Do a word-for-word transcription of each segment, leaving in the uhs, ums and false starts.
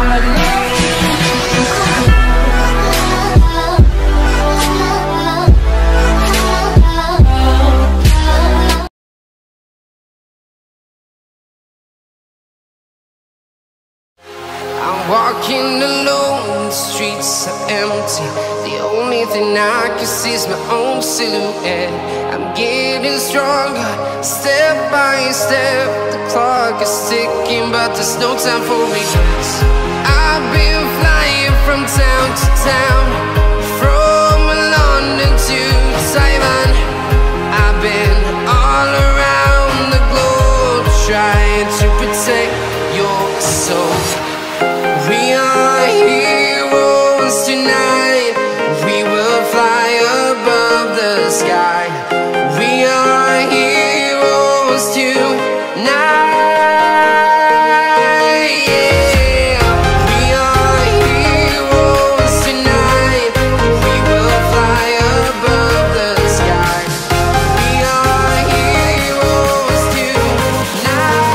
Walking alone, the streets are empty. The only thing I can see is my own silhouette. I'm getting stronger, step by step. The clock is ticking, but there's no time for regrets. I've been flying from town to town, from London to Taiwan. I've been all around the globe, trying to protect your soul. We are heroes tonight. We will fly above the sky. We are heroes tonight. Yeah. We are heroes tonight. We will fly above the sky. We are heroes tonight.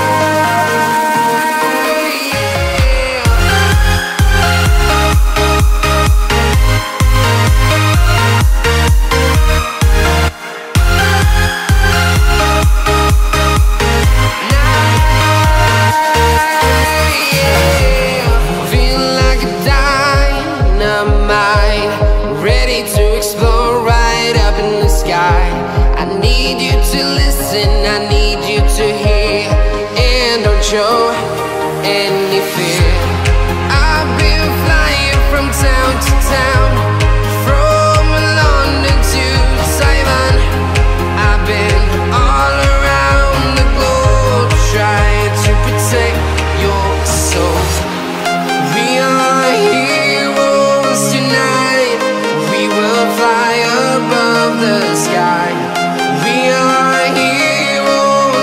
I need you to listen, I need you to hear, and don't show any fear. I've been flying from town to town, from London to Taiwan. I've been all around the globe, trying to protect your soul. We are heroes tonight. We will fly above the sky. We are heroes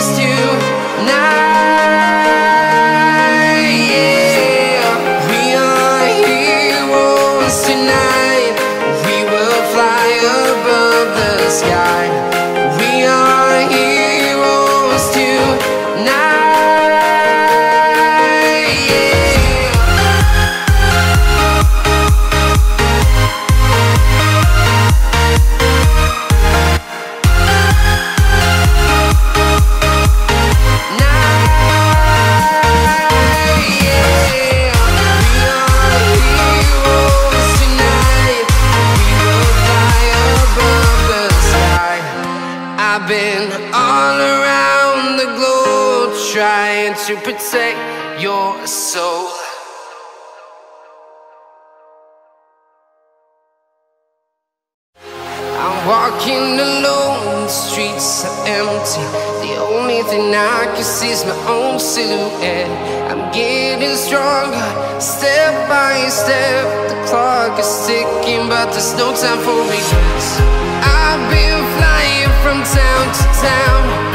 tonight. Yeah. We are heroes tonight. We will fly above the sky. We are heroes tonight. I've been all around the globe, trying to protect your soul. I'm walking alone, the streets are empty. The only thing I can see is my own silhouette. I'm getting stronger, step by step. The clock is ticking, but there's no time for regrets. I've been flying from town to town,